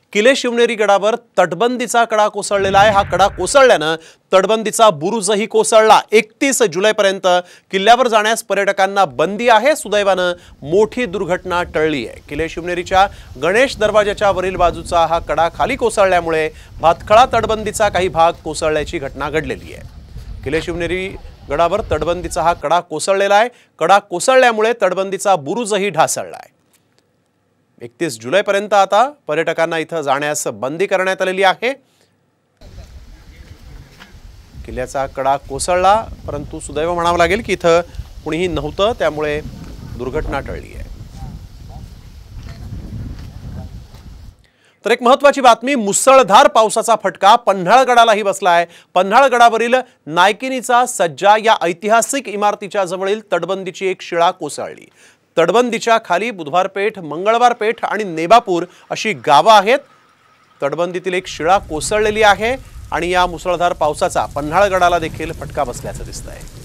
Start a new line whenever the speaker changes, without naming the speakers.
किले शिवनेरी गडावर तटबंदीचा कडा कोसळलेला आहे। हा कडा कोसळल्याने तटबंदीचा बुरुजही कोसळला। 31 जुलैपर्यंत किल्ल्यावर जाण्यास पर्यटकांना बंदी आहे। सुदैवाने मोठी दुर्घटना टळली आहे। किले शिवनेरीच्या गणेश दरवाजाच्या वरील बाजूचा हा कडा खाली कोसळल्यामुळे भातखळा तटबंदीचा काही भाग कोसळल्याची घटना घडलेली आहे। किले शिवनेरी गडावर तटबंदीचा हा कडा कोसळलेला आहे। कडा कोसळल्यामुळे तटबंदीचा बुरुजही ढासळला आहे। 31 जुलैपर्यंत आता पर्यटकांना इथं जाण्यास बंदी करण्यात आलेली आहे। किल्ल्याचा कडा कोसळला, परंतु सुदैव म्हणावं लागेल की इथं कुणीही नव्हतं, त्यामुळे दुर्घटना टळली आहे। तर एक महत्त्वाची बातमी, मुसळधार पावसाचा फटका पन्हाळगडालाही बसलाय। पन्हाळगडावरील नायकिनीचा सज्जा या ऐतिहासिक इमारतीच्या जवळील तटबंदीची एक शिळा कोसळली। तटबंदीच्या खाली बुधवार पेठ, मंगळवार पेठ आणि नेबापूर अशी गावं आहेत। तटबंदीतील एक शिळा कोसळलेली आहे आणि या मुसळधार पावसाचा पन्हाळगडाला देखील फटका बसल्याचं दिसतंय।